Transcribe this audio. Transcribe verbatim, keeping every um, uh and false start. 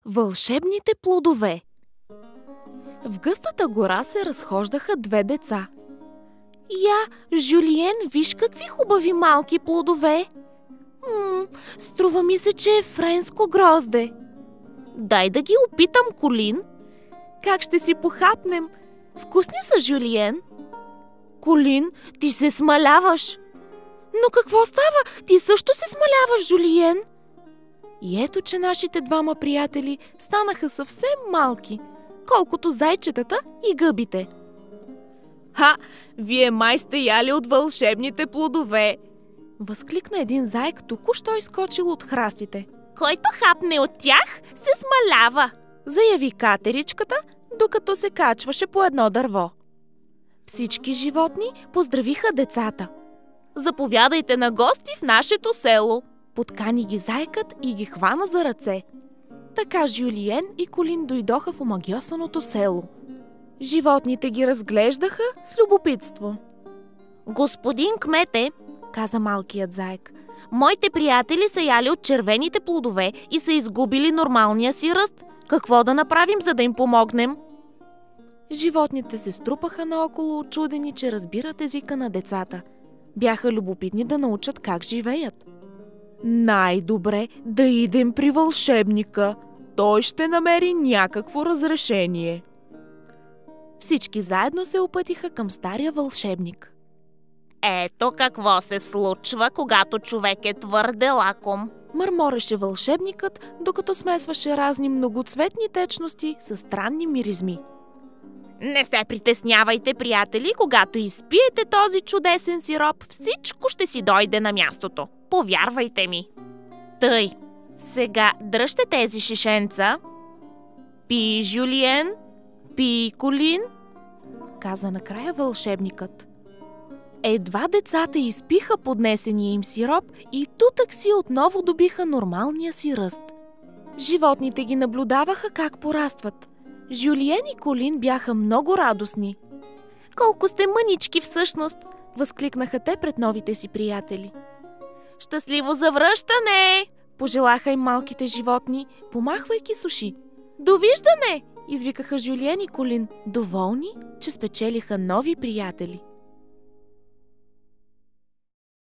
Вълшебните плодове. В гъстата гора се разхождаха две деца. Я, Жюлиен, виж какви хубави малки плодове. М, струва ми се, че е френско грозде. Дай да ги опитам, Колин. Как ще си похапнем? Вкусни са, Жюлиен. Колин, ти се смаляваш. Но какво става? Ти също се смаляваш, Жюлиен. И ето, че нашите двама приятели станаха съвсем малки, колкото зайчетата и гъбите. Ха! Вие май сте яли от вълшебните плодове! Възкликна един заек, току-що изскочил от храстите. Който хапне от тях, се смалява! Заяви катеричката, докато се качваше по едно дърво. Всички животни поздравиха децата. Заповядайте на гости в нашето село! Подкани ги зайкът и ги хвана за ръце. Така Жюлиен и Колин дойдоха в омагьосаното село. Животните ги разглеждаха с любопитство. Господин кмете, каза малкият заек, моите приятели са яли от червените плодове и са изгубили нормалния си ръст. Какво да направим, за да им помогнем? Животните се струпаха наоколо, учудени, че разбират езика на децата. Бяха любопитни да научат как живеят. Най-добре да идем при вълшебника. Той ще намери някакво разрешение. Всички заедно се опътиха към стария вълшебник. Ето какво се случва, когато човек е твърде лаком. Мърмореше вълшебникът, докато смесваше разни многоцветни течности с странни миризми. Не се притеснявайте, приятели, когато изпиете този чудесен сироп, всичко ще си дойде на мястото. Повярвайте ми. Тъй, сега дръжте тези шишенца. Пи, Жюлиен, пи, Колин, каза накрая вълшебникът. Едва децата изпиха поднесения им сироп и тутък си отново добиха нормалния си ръст. Животните ги наблюдаваха как порастват. Жюлиен и Колин бяха много радостни. Колко сте мънички всъщност, възкликнаха те пред новите си приятели. Щастливо завръщане, пожелаха им малките животни, помахвайки с уши. Довиждане, извикаха Жюлиен и Колин, доволни, че спечелиха нови приятели.